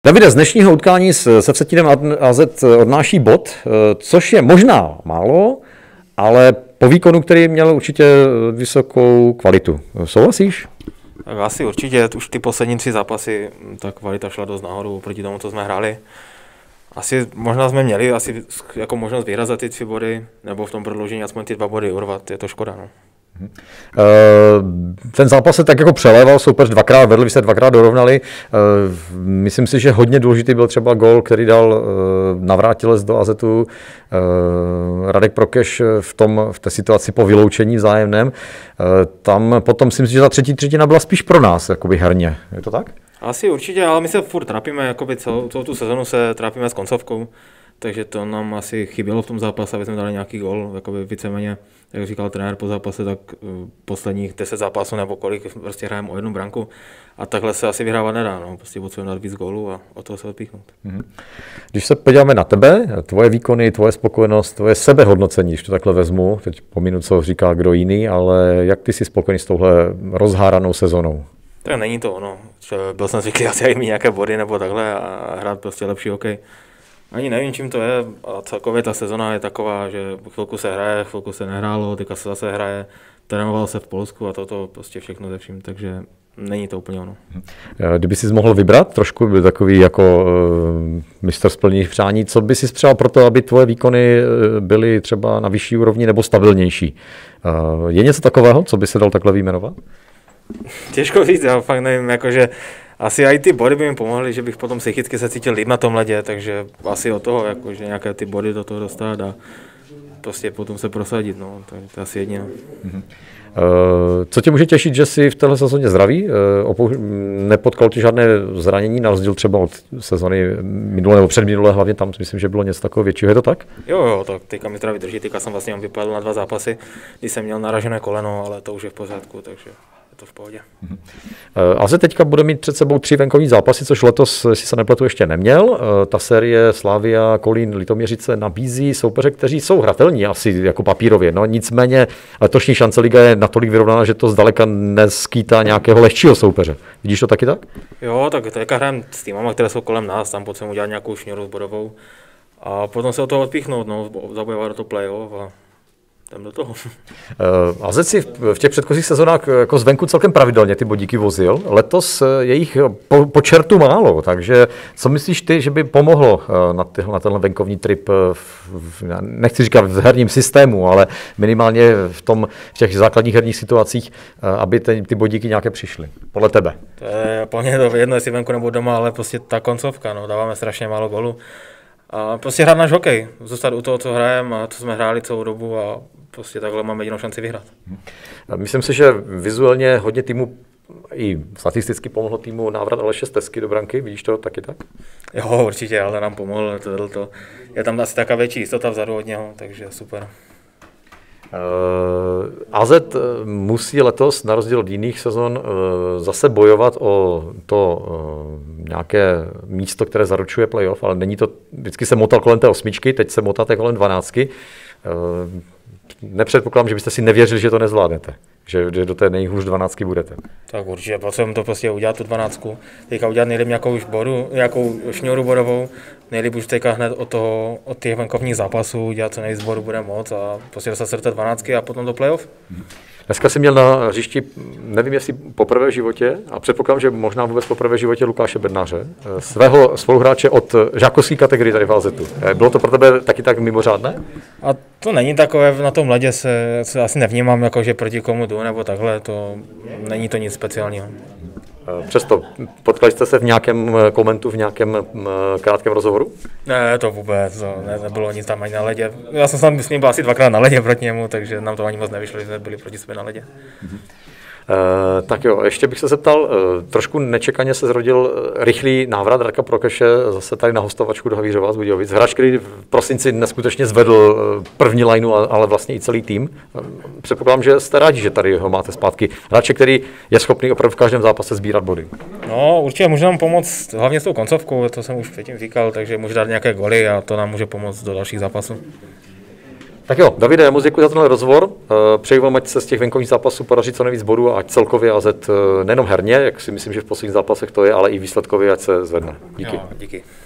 Davide, z dnešního utkání se Vsetinem AZ odnáší bod, což je možná málo, ale po výkonu, který měl určitě vysokou kvalitu. Souhlasíš? Tak asi určitě, už ty poslední 3 zápasy, ta kvalita šla dost nahoru oproti tomu, co jsme hráli. Asi možná jsme měli jako možnost vyhrát za ty 3 body, nebo v tom prodloužení aspoň ty 2 body urvat, je to škoda. No. Ten zápas se tak jako přeléval, soupeř dvakrát vedl, vy se dvakrát dorovnali. Myslím si, že hodně důležitý byl třeba gól, který dal navrátilec do AZu Radek Prokeš v té situaci po vyloučení vzájemném. Tam potom si myslím, že ta třetí třetina byla spíš pro nás, jakoby herně. Je to tak? Asi určitě, ale my se furt trápíme, jakoby celou tu sezonu se trápíme s koncovkou. Takže to nám asi chybělo v tom zápase, aby jsme dali nějaký gól, jakoby víceméně, jak říkal trenér po zápase, tak posledních 10 zápasů nebo kolik prostě hrajeme o 1 branku a takhle se asi vyhrávat nedá, no. Prostě potřebujeme dát víc gólů a o toho se odpíchnout. Když se podíváme na tebe, tvoje výkony, tvoje spokojenost, tvoje sebehodnocení, když to takhle vezmu, teď pominu, co říká kdo jiný, ale jak ty jsi spokojený s touhle rozháranou sezonou? Tak není to ono, byl jsem zvyklý asi mít nějaké body nebo takhle a hrát prostě lepší hokej. Ani nevím, čím to je a celkově ta sezona je taková, že chvilku se hraje, chvilku se nehrálo, teďka se zase hraje, trénoval se v Polsku a toto prostě všechno ze vším, takže není to úplně ono. Kdyby jsi mohl vybrat trošku, byl takový jako mistr splněných přání, co by si přál pro to, aby tvoje výkony byly třeba na vyšší úrovni nebo stabilnější? Je něco takového, co by se dal takhle vyjmenovat? Těžko říct, já fakt nevím, jakože asi i ty body by mi pomohly, že bych potom psychicky se cítil líp na tom ledě, takže asi od toho, jakože nějaké ty body do toho dostat a prostě potom se prosadit, no, to je asi jediné. Co tě může těšit, že jsi v téhle sezóně zdravý? Nepotkal ti žádné zranění, na rozdíl třeba od sezony minulé nebo předminulé, hlavně tam myslím, že bylo něco takového většího, je to tak? Jo, tak teďka mi zdraví drží, teďka jsem vlastně vypadl na 2 zápasy, kdy jsem měl naražené koleno, ale to už je v pořádku, takže je to v pohodě. AZ teďka bude mít před sebou 3 venkovní zápasy, což letos, jestli se nepletu, ještě neměl. Ta série Slavia, Kolín, Litoměřice nabízí soupeře, kteří jsou hratelní asi jako papírově. No, nicméně letošní šance liga je natolik vyrovnaná, že to zdaleka neskýtá nějakého lehčího soupeře. Vidíš to taky tak? Jo, tak teďka hrajeme s týmama, které jsou kolem nás, tam potřebujeme udělat nějakou šňůru bodovou a potom se od toho odpíchnout, no, zabojovat do toho play-off a tam do toho. AZ si v těch předchozích sezónách jako zvenku celkem pravidelně ty bodíky vozil. Letos je jich po čertu málo, takže co myslíš ty, že by pomohlo na tenhle venkovní trip, nechci říkat v herním systému, ale minimálně v těch základních herních situacích, aby ty bodíky nějaké přišly, podle tebe? To je plně to jedno, jestli venku nebo doma, ale prostě ta koncovka, no, dáváme strašně málo gólů. A prostě hrát náš hokej, zůstat u toho, co hrajeme a co jsme hráli celou dobu a prostě takhle máme jedinou šanci vyhrát. Myslím si, že vizuálně hodně týmu i statisticky pomohlo týmu návrat Aleše Stesky do branky, vidíš to taky tak? Jo, určitě, ale nám pomohl, to. Je tam asi taková větší jistota vzadu od něho, takže super. AZ musí letos, na rozdíl od jiných sezon, zase bojovat o to nějaké místo, které zaručuje playoff, ale není to, vždycky se motal kolem té 8, teď se motáte kolem 12. Nepředpokládám, že byste si nevěřili, že to nezvládnete, že do té nejhůř 12 budete. Tak určitě, potřebujeme to prostě udělat tu 12. Teďka udělat nejlíp nějakou šňůru bodovou, nejlíp už teďka hned od těch venkovních zápasů dělat co nejvíc bodu bude moc a prostě dostat se do té 12 a potom do playoff. Dneska jsi měl na hřišti, nevím jestli poprvé v životě, a předpokládám, že možná vůbec poprvé v životě Lukáše Bednáře, svého spoluhráče od žákovské kategorie tady v AZu. Bylo to pro tebe taky tak mimořádné? A to není takové, na tom ledě se asi nevnímám, jako že proti komu jdu nebo takhle, to není to nic speciálního. Přesto, potkali jste se v nějakém komentu, v nějakém krátkém rozhovoru? Ne, to vůbec, nebylo nic tam ani na ledě. Já jsem s ním byl asi 2krát na ledě proti němu, takže nám to ani moc nevyšlo, že jsme byli proti sobě na ledě. Tak jo, ještě bych se zeptal, trošku nečekaně se zrodil rychlý návrat Radka Prokeše zase tady na hostovačku do Havířova z Budějovic. Hráč, který v prosinci neskutečně zvedl první lineu, ale vlastně i celý tým. Předpokládám, že jste rádi, že tady ho máte zpátky. Hráče, který je schopný opravdu v každém zápase sbírat body. No, určitě může nám pomoct, hlavně s tou koncovkou, to jsem už předtím říkal, takže může dát nějaké goly a to nám může pomoct do dalších zápasů. Tak jo, Davide, moc děkuji za tenhle rozhovor. Přeju vám, ať se z těch venkovních zápasů podaří co nejvíc bodů a ať celkově AZ nejenom herně, jak si myslím, že v posledních zápasech to je, ale i výsledkově, ať se zvedne. Díky. Jo, díky.